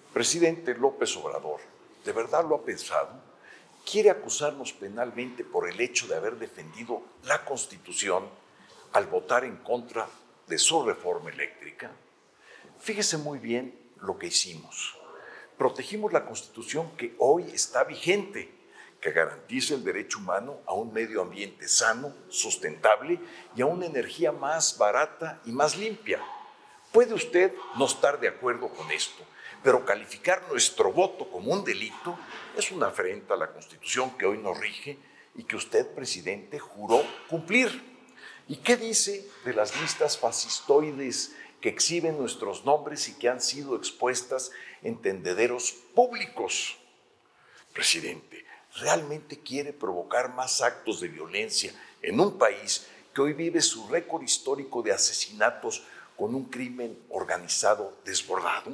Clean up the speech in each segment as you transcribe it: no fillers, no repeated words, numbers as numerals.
Presidente López Obrador, ¿de verdad lo ha pensado? ¿Quiere acusarnos penalmente por el hecho de haber defendido la Constitución al votar en contra de su reforma eléctrica? Fíjese muy bien lo que hicimos. Protegimos la Constitución que hoy está vigente, que garantiza el derecho humano a un medio ambiente sano, sustentable y a una energía más barata y más limpia. Puede usted no estar de acuerdo con esto, pero calificar nuestro voto como un delito es una afrenta a la Constitución que hoy nos rige y que usted, presidente, juró cumplir. ¿Y qué dice de las listas fascistoides que exhiben nuestros nombres y que han sido expuestas en tendederos públicos? Presidente, ¿realmente quiere provocar más actos de violencia en un país que hoy vive su récord histórico de asesinatos con un crimen organizado desbordado?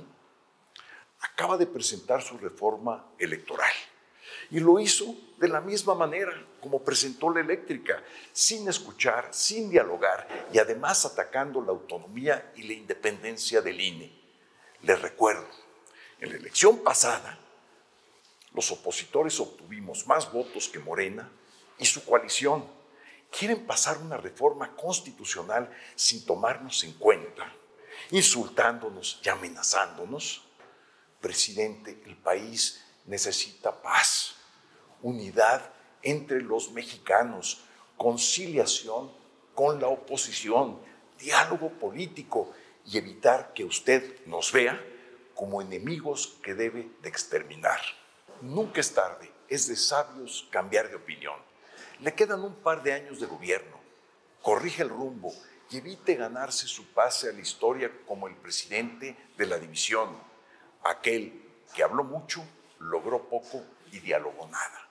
Acaba de presentar su reforma electoral y lo hizo de la misma manera como presentó la eléctrica, sin escuchar, sin dialogar y además atacando la autonomía y la independencia del INE. Les recuerdo, en la elección pasada, los opositores obtuvimos más votos que Morena y su coalición. Quieren pasar una reforma constitucional sin tomarnos en cuenta, insultándonos y amenazándonos. Presidente, el país necesita paz, unidad entre los mexicanos, conciliación con la oposición, diálogo político y evitar que usted nos vea como enemigos que debe de exterminar. Nunca es tarde, es de sabios cambiar de opinión. Le quedan un par de años de gobierno. Corrige el rumbo y evite ganarse su pase a la historia como el presidente de la división, aquel que habló mucho, logró poco y dialogó nada.